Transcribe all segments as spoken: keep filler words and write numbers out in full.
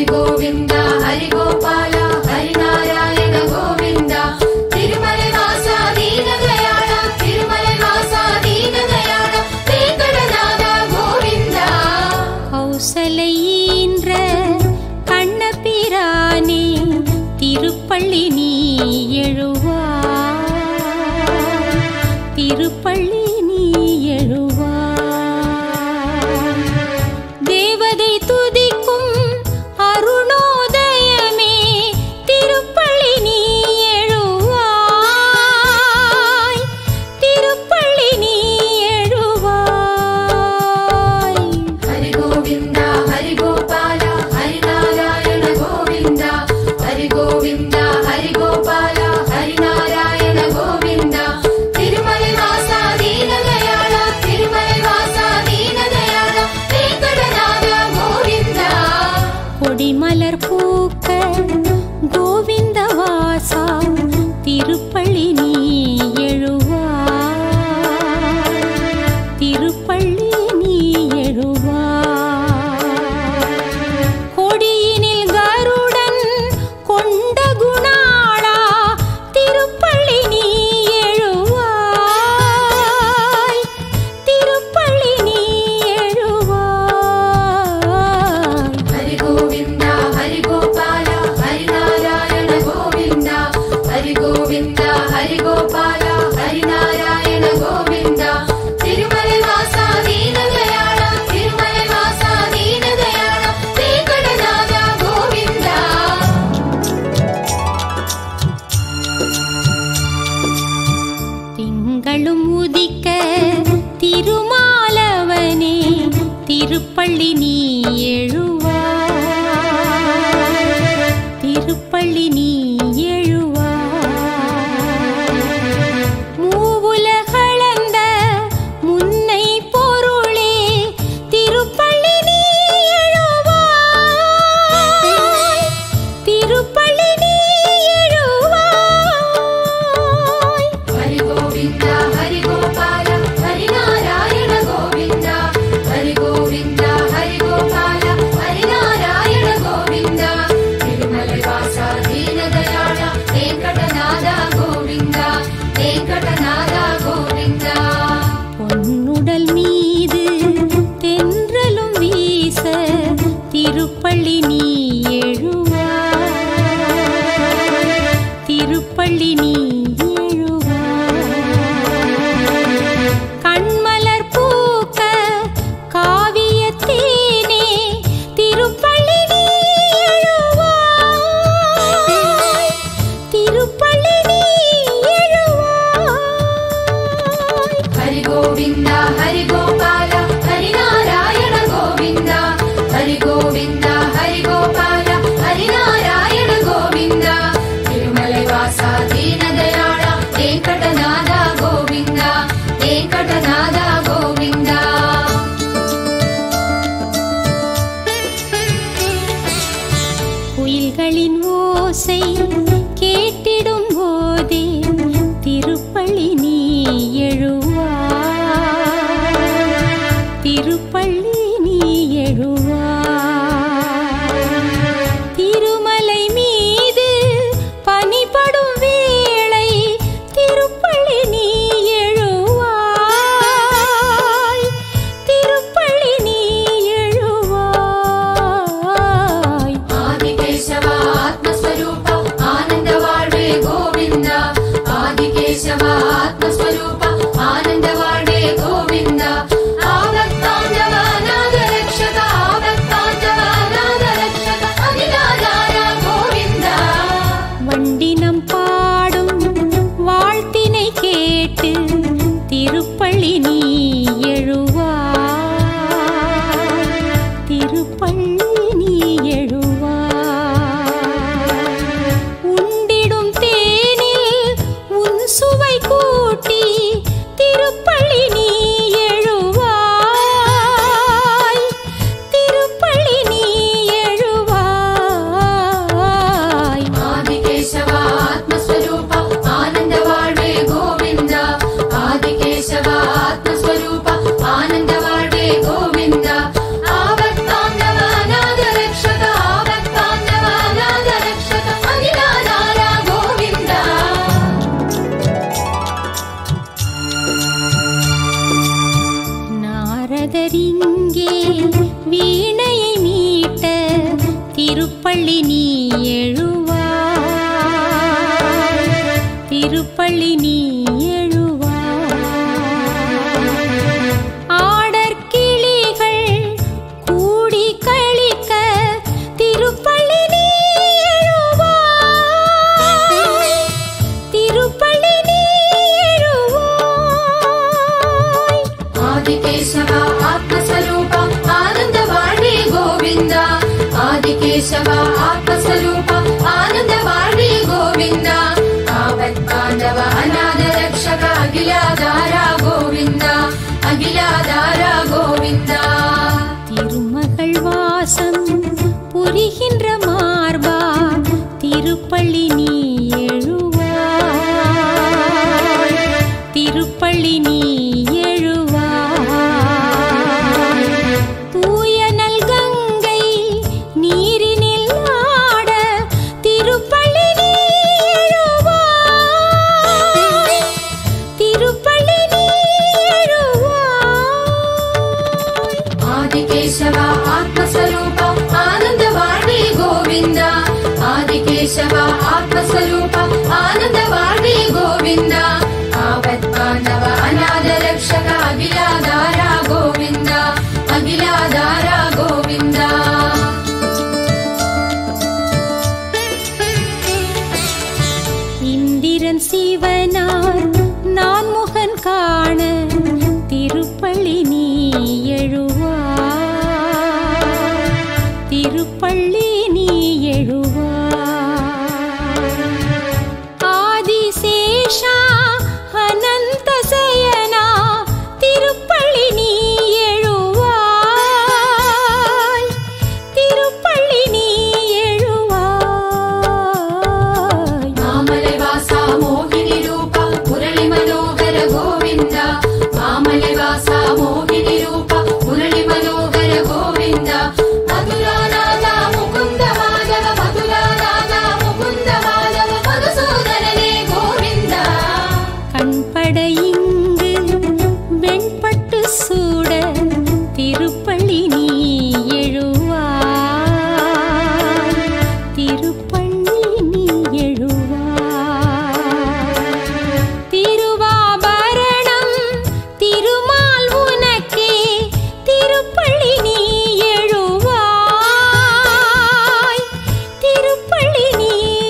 गोविंद हरि गोपाल हरि नारायण गोविंद तिरुमलै वासा दीन दयाल तिरुमलै वासा दीन दयाल वेंकटनाथ गोविंद कौसलै ஈன்ற கண்ணபிரானே திருப்பள்ளி நீ எழுவாய் திருப்பள்ளி நீ எழுவாய் தேவதை துதிக்கும் அருணோதயமே திருப்பள்ளி நீ எழுவாய் திருப்பள்ளி நீ எழுவாய் हरि गोविंद हरि गोपाल हरि नारायण गोविंद हरि गोविंद हरि गोपाल हरि नारायण गोविंद तिरुमलै वासा दीन दयाल तिरुमलै वासा दीन दयाल वेंकटनाथ गोविंद கொடிமலர் பூக்க கோவிந்த வாசா திருப்பள்ளி நீ எழுவாய் திருப்பள்ளி நீ எழுவாய் கொடியினில் கருடன் கொண்ட குணாளா திருப்பள்ளி நீ எழுவாய் திருப்பள்ளி நீ எழுவாய் हरि गोविंद हरि गोपाल हरि नारायण गोविंद हरि गोविंद हरि गोपाल हरि नारायण गोविंद तिरुमलै वासा दीन दयाल तिरुमलै वासा दीन दयाल वेंकटनाथ गोविंद திங்களும் உதிக்க திருமாலவனே திருப்பள்ளி நீ எழுவாய் திருப்பள்ளி நீ எழுவாய் மூவுலகளந்த முன்னை பொருளே திருப்பள்ளி நீ எழுவாய் திருப்பள்ளி நீ எழுவாய் हरि गोविंद हरि गोपाल हरि नारायण गोविंद हरि गोविंद हरि गोपाल हरि नारायण गोविंद तिरुमलै वासा दीन दयाल वेंकटनाथ गोविंद वेंकटनाथ गोविंद பொன்னுடல் மீது தென்றலும் வீச திருப்பள்ளி நீ எழுவாய் திருப்பள்ளி நீ எழுவாய் கண்மலர் பூக்க காவியத்தேனே திருப்பள்ளி நீ எழுவாய் திருப்பள்ளி நீ எழுவாய் हरि गोविंद हरि गोपाल हरि नारायण गोविंद हरि गोविंद हरि गोपाल हरि नारायण गोविंद तिरुमलै वासा दीन दयाल वेंकटनाथ गोविंद वेंकटनाथ गोविंद குயில்களின் ஓசை கேட்டிடும் போதே திருப்பள்ளி நீ எழுவாய் திருப்பள்ளி நீ எழுவாய் திருமலை மீது பனிபடும் வேளை திருப்பள்ளி நீ எழுவாய் திருப்பள்ளி நீ எழுவாய் आदिकेशव आत्मस्वरूप आनंद திருப்பள்ளி நீ எழுவாய், திருப்பள்ளி நீ எழுவாய். ஆடற்கிளிகள் கூடி களிக்க திருப்பள்ளி நீ எழுவாய், திருப்பள்ளி நீ எழுவாய். ஆதிகேசவா ஆத்மஸ்வரூபா ஆனந்த வாழ்வே கோவிந்தா, ஆதிகேசவா ஆத்மஸ்வரூபா ஆனந்த வாழ்வே கோவிந்தா. ஆபத் பாண்டவ அநாத ரக்ஷக அகிலாதாரா கோவிந்தா, அகிலாதாரா கோவிந்தா. திருமகள் வாசம் புரிகின்ற மார்பா திருப்பள்ளி நீ எழுவாய், திருப்பள்ளி நீ எழுவாய். தூய நல் கங்கை நீரினில் ஆட திருப்பள்ளி நீ எழுவாய், திருப்பள்ளி நீ எழுவாய். ஆதிகேசவா ஆத்மஸ்வரூபா ஆனந்த வாழ்வே கோவிந்தா, ஆதிகேசவா ஆத்மஸ்வரூபா ஆனந்த வாழ்வே கோவிந்தா. ஆபத் பாண்டவ அநாத ரக்ஷக அகிலாதாரா கோவிந்தா, அகிலாதாரா கோவிந்தா. இந்திரன் சிவனார் நான் முகன் காண திருப்பள்ளி நீ எழுவாய், திருப்பள்ளி நீ எழுவாய். ஆதிசேஷா அனந்த சயனா திருப்பள்ளி நீ எழுவாய், திருப்பள்ளி நீ எழுவாய். மாமலை வாசா மோகினி ரூபா முரளி மனோகர கோவிந்தா, மாமலை வாசா மோகினி ரூபா முரளி மனோகர கோவிந்தா. மதுராநாதா முகுந்த மாதவ, மதுராநாதா முகுந்த மாதவ மதுசூதனனே கோவிந்தா. கண்பட இங்கு வெண்பட்டு சூட திருப்பள்ளி நீ எழுவாய், திருப்பள்ளி நீ எழுவாய். திருவாபரணம் திருமால் உனக்கே திருப்பள்ளி நீ எழுவாய், திருப்பள்ளி நீ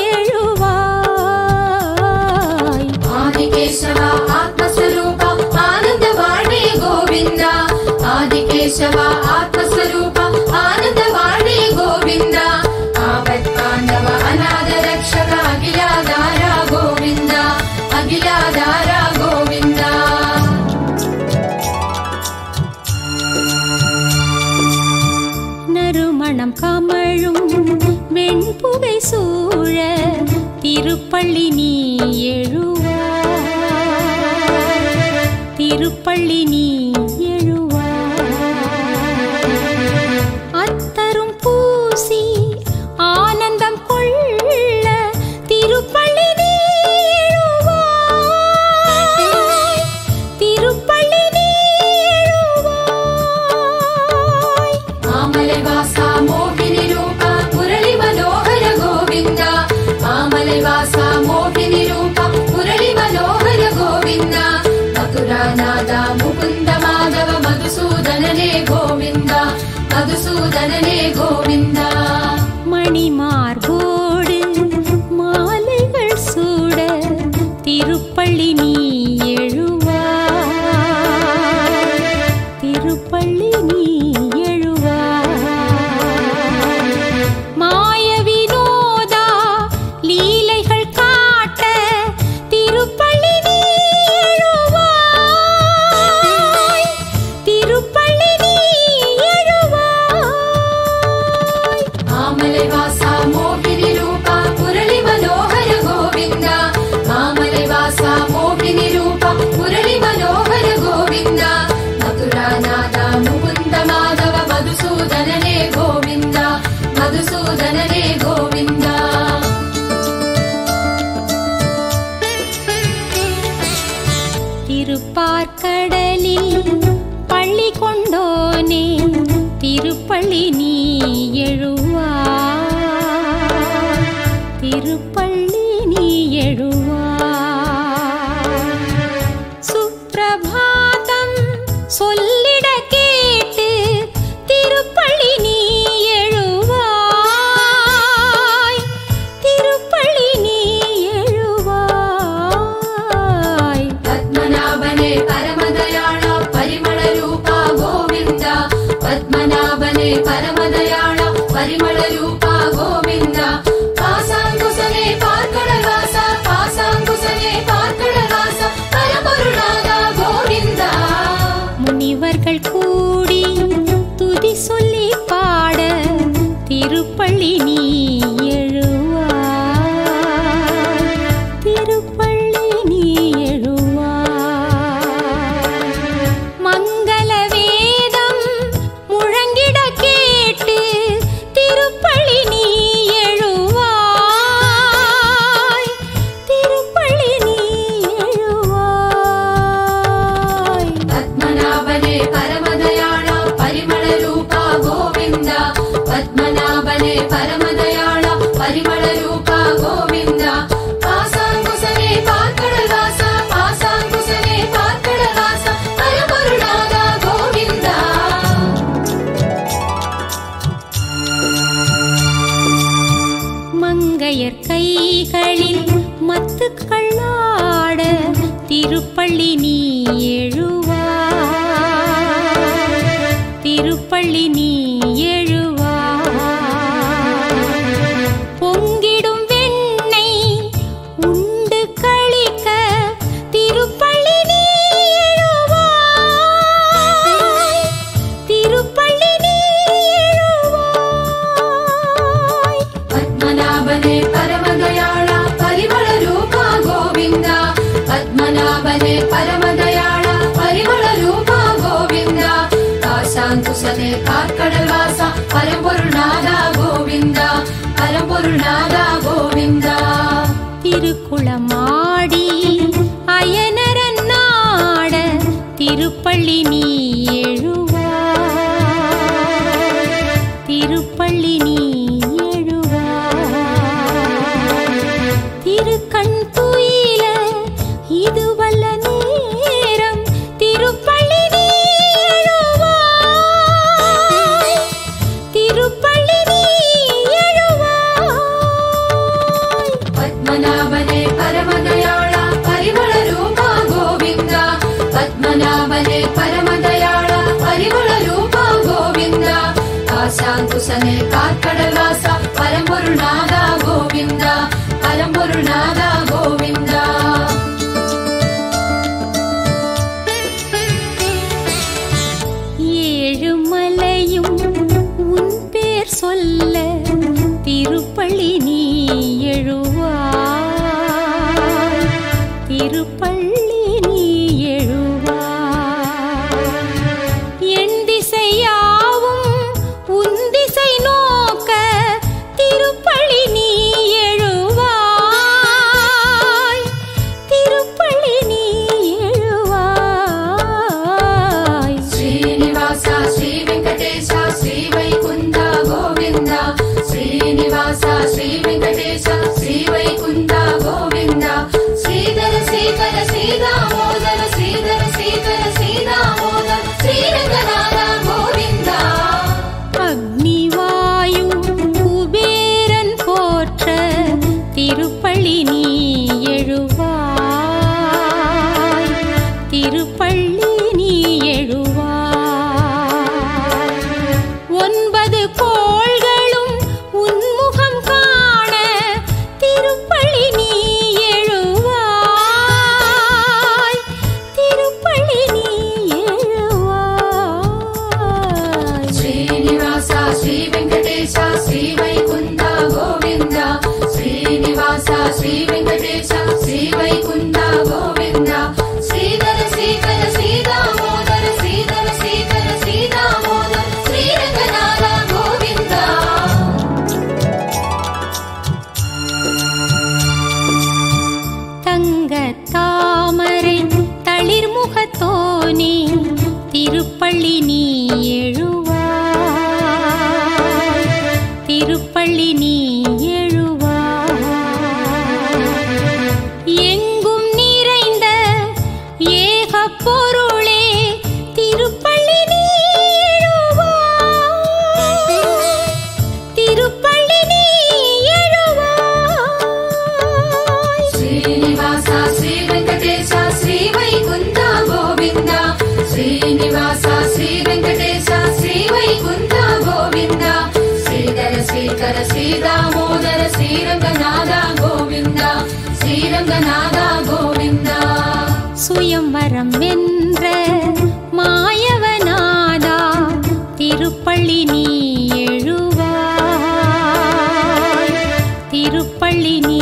எழுவாய். ஆதிகேசவா ஆத்மஸ்வரூபா ஆனந்த வாழ்வே கோவிந்தா, ஆதிகேசவா ஆத்மஸ்வரூபா ஆனந்த வாழ்வே கோவிந்தா. ஆபத் பாண்டவ அநாத ரக்ஷக அகிலாதாரா கோவிந்தா, அகிலாதாரா கோவிந்தா. நறுமணம் கமழும் வெண்புகை சூழ திருப்பள்ளி நீ எழுவாய், திருப்பள்ளி நீ எழுவாய். அத்தரும் பூசி ஆனந்தம் கொள்ள திருப்பள்ளி நீ எழுவாய், திருப்பள்ளி நீ எழுவாய். மாமலை வாசா மோகினி ரூபா முரளி மனோகர கோவிந்தா, மாமலை வாசா மோகினி ரூபா முரளி மனோகர கோவிந்தா. மதுராநாதா முகுந்த மாதவ மதுசூதனனே கோவிந்தா, மதுசூதனனே கோவிந்தா. மணிமார்போடு மாலைகள் சூட திருப்பள்ளி நீ எழுவாய், திருப்பள்ளி நீ எழுவாய். மாய வினோதா லீலைகள் காட்ட திருப்பள்ளி நீ எழுவாய், திருப்பள்ளி நீ எழுவாய். மாமலை வாசா மோகினி ரூபா முரளி மனோகர கோவிந்தா, மாமலை வாசா மோகினி ரூபா முரளி மனோகர கோவிந்தா. மதுராநாதா முகுந்த மாதவ மதுசூதனனே கோவிந்தா, மதுசூதனனே கோவிந்தா. திருப்பார்கடலில் பள்ளி கொண்டோனே திருப்பள்ளி நீ எழுவாய், रूप गोविंद पासांकुशने पार्कडवास पासांकुशने पार्कडवास परमरुणाग गोविंद முனிவர்கள் கூடி துதி சொல்லி பாட திருப்பள்ளி நீ எழுவாய் திருப்பள்ளி நீ எழுவாய் மங்கள வேதம் முழங்கிட கேட்டு திருப்பள்ளி நீ எழுவாய் திருப்பள்ளி நீ எழுவாய் பத்மநாபனே பரமதயாள பரிமள ரூப கோவிந்த பத்மநாபனே பரமதயாள பரிமள ரூப கோவிந்த பாசாங்குசனே பார்க்கடவாச பாசாங்குசனே பார்க்கடவாச பரமருளாக கோவிந்த மங்கையர் கைகளில் மத்துக்கள் ஆட திருப்பள்ளி நீ எழுவாய் திருப்பள்ளி நீ எழுவாய் பொங்கிடும் வெண்ணெய் உண்டு களிக்க திருப்பள்ளி நீ எழுவாய் திருப்பள்ளி நீ எழுவாய் பத்மநாபனே பரமதயாள பரிமள ரூப கோவிந்த பத்மநாபனே பரமதயாள பரிமள ரூப கோவிந்த பாசாங்குசனே பார்க்கடல்வாச பரம்பொருள்நாத கோவிந்த பரம்பொருள்நாத கோவிந்த திருக்குளமாடி அயனரன் நாட திருப்பள்ளி நீ எழுவாய் திருப்பள்ளி நீ எழுவாய் திருக்கண் துயில இது வல்ல நேரம் திருப்பள்ளி நீ எழுவாய் திருப்பள்ளி நீ எழுவாய் பத்மநாபனே பரமதயாள பரிமள ரூப கோவிந்த பத்மநாபனே பரமதயாள பரிமள ரூப கோவிந்த பாசாங்குசனே பார்க்கடல்வாச பரம்பொருள்நாத கோவிந்த பரம்பொருள்நாத கோவிந்த ஏழுமலையும் உன் பேர் சொல்ல திருப்பள்ளி நீ எழுவாய் திருப்பள்ளி நீ எழுவாய் என் திசையாவும் உன் திசை நோக்க திருப்பள்ளி நீ எழுவாய் திருப்பள்ளி நீ எழுவாய் श्रीनिवास श्री वेंकटेश श्री वैकुंठ गोविंद श्रीनिवास श्री वेंकटेश श्री वैकुंठ गोविंद श्रीधर श्रीधर श्रीदामोदर श्रीधर श्रीधर श्रीदामोदर श्रीरंगनाथ गोविंद அக்னிவாயு குபேரன் போற்ற திருப்பள்ளி நீ எழுவாய் திருப்பள்ளி நீ எழுவாய் ஒன்பது கோள்களும் உன்முகம் காண திருப்பள்ளி நீ எழுவாய் திருப்பள்ளி நீ எழுவாய் श्रीनिवास श्री वेंकटेश श्री वैकुंठ गोविंद श्रीनिवास श्री वेंकटेश श्री वैकुंठ गोविंद श्रीधर श्रीधर श्रीदामोदर श्रीधर श्रीधर श्रीदामोदर श्रीरंगनाथ गोविंद தங்க தாமரை தளிர்முகத்தோனே திருப்பள்ளி நீ எழுவாய் திருப்பள்ளி நீ எழுவாய் எங்கும் நிறைந்த ஏக பொருளே திருப்பள்ளி நீ எழுவாய் திருப்பள்ளி நீ எழுவாய் श्रीनिवास श्री वेंकटेश श्री वैकुंठ गोविंद श्रीनिवास श्री वेंकटेश श्री वैकुंठ गोविंद श्रीधर श्री శ్రీధర శ్రీదామోదర శ్రీరంగనాథ గోవింద శ్రీరంగనాథ గోవింద சுயம்வரம் வென்ற மாயவநாதா திருப்பள்ளி நீ எழுவாய் திருப்பள்ளி நீ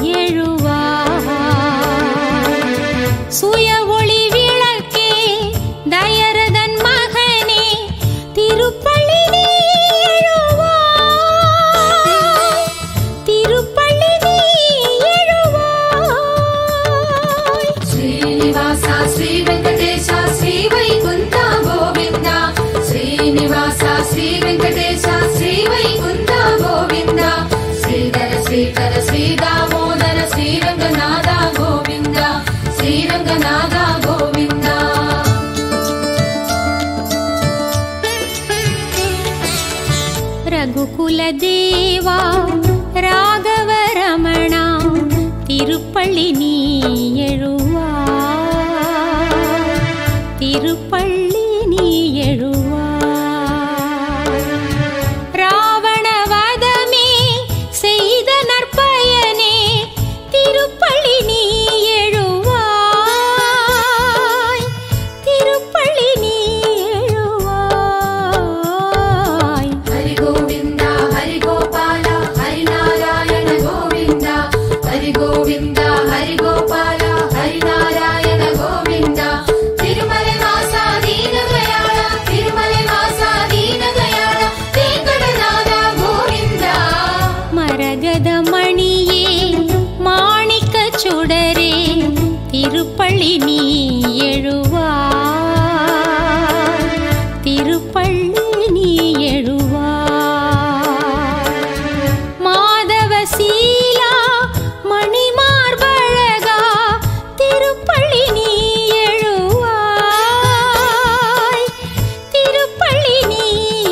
எழுவாய் சுய ஒளி விளக்கே தயரதன் மகனே திருப்பள்ளி நீ எழுவாய் திருப்பள்ளி நீ எழுவாய் శ్రీనివాస శ్రీ వెంకటేశ శ్రీ వైకుంఠ గోవింద శ్రీనివాస శ్రీ వెంకటేశ శ్రీ వైకుంఠ గోవింద శ్రీధర శ్రీధర శ్రీదామోదర శ్రీరంగనాథ గోవింద శ్రీరంగనాథ గోవింద ரகுகுல தேவா ராகவ ரமணா திருப்பள்ளி நீ எழுவாய் திருப்பள்ளி நீ எழுவாய் ராவண வதமே செய்த நற்பயனே திருப்பள்ளி நீ எழுவாய் திருப்பள்ளி நீ எழுவாய் హరి గోవింద హరి గోపాల హరి నారాయణ గోవింద హరి గోవింద హరి గోపాల హరి నారాయణ గోవింద తిరుమల వాస దీన దయాళ తిరుమల వాస దీన దయాళ వెంకటనాథ గోవింద மரகத மணியே மாணிக்க சுடரே திருப்பள்ளி நீ எழுவாய் திருப்பள்ளி நீ எழுவாய் மாதவ சீலா மணிமார்பழகா திருப்பள்ளி நீ எழுவாய் திருப்பள்ளி நீ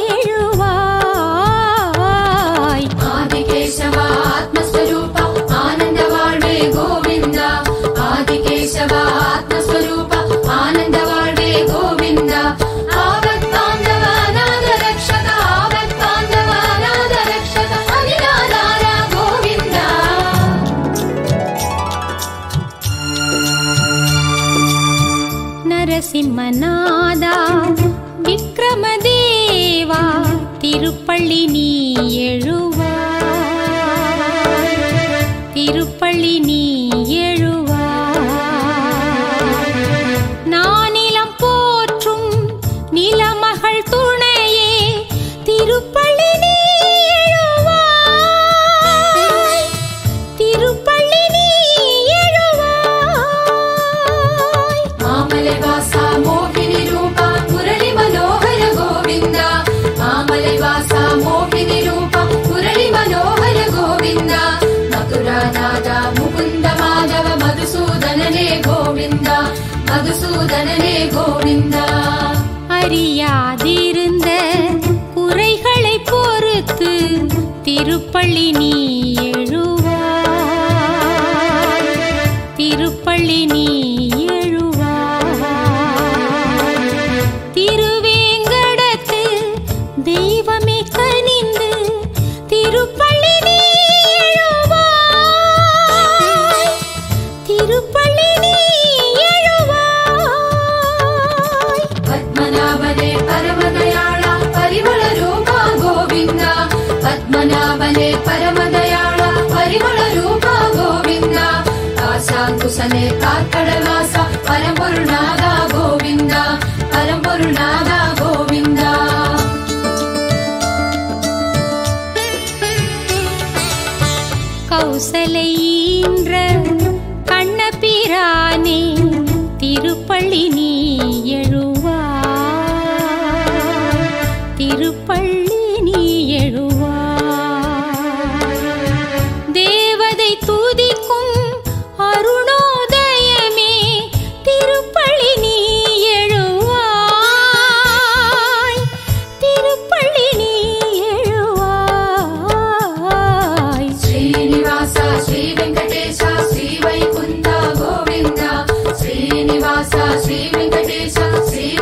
எழுவாய் ఆదికేశవ ఆత్మస్వరూప ఆనంద வாழ்வே గోవింద ఆదికేశవ ఆత్మస్వరూప ఆనంద வாழ்வே గోవింద ఆవత్ బాంధవ అనాథ రక్షక ఆవత్ బాంధవ అనాథ రక్షక అనిరాధార గోవింద நரசிம்மநாதா விக்ரமதேவா திருப்பள்ளி நீ எழுவாய் திருப்பள்ளி நீ எழுவாய் நானிலம் போற்றும் நிலமகள் துணையே திருப்பள்ளி நீ எழுவாய் திருப்பள்ளி நீ எழுவாய் మామల వాస మోహిని రూప మురళి మనోహర గోవింద మామల వాస మోహిని రూప మురళి మనోహర గోవింద మధురానాథ ముకుంద మాధవ మధుసూదననే గోవింద మధుసూదననే గోవింద அறியாதிருந்த குறைகளை பொறுத்து திருப்பள்ளி நீ எழுவாய் திருப்பள்ளி நீ எழுவாய் திருவேங்கடத்து தெய்வமே கனிந்து திருப்பள்ளி நீ எழுவாய் திருப்பள்ளி நீ எழுவாய் పద్మనాభనే పరమదయాళ పరిమళ రూప గోవింద పద్మనాభనే పరమదయాళ పరిమళ రూప గోవింద కాశాంకుశనే కార్కడవాస పరమపురునాథ గోవింద పరమపురునాథ గోవింద கௌசலை ஈன்ற கண்ணபிரானே திருப்பள்ளி நீ எழுவாய் திருப்பள்ளி நீ எழுவாய் தேவதை துதிக்கும் அருணோதயமே திருப்பள்ளி நீ எழுவாய் திருப்பள்ளி நீ எழுவாய் శ్రీనివాస శ్రీ వెంకటేశ శ్రీ వైకుంఠ గోవింద శ్రీనివాస శ్రీ వెంకటేశ శ్రీ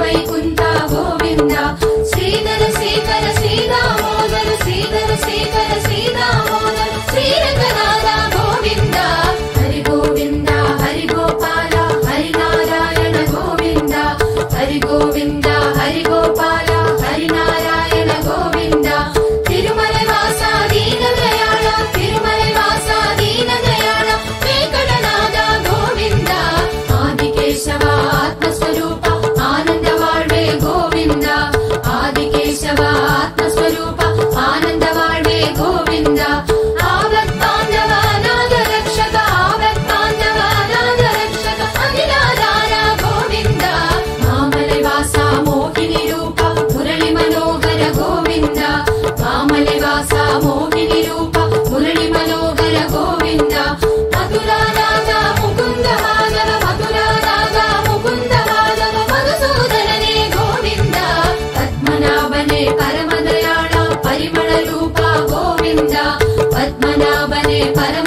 परम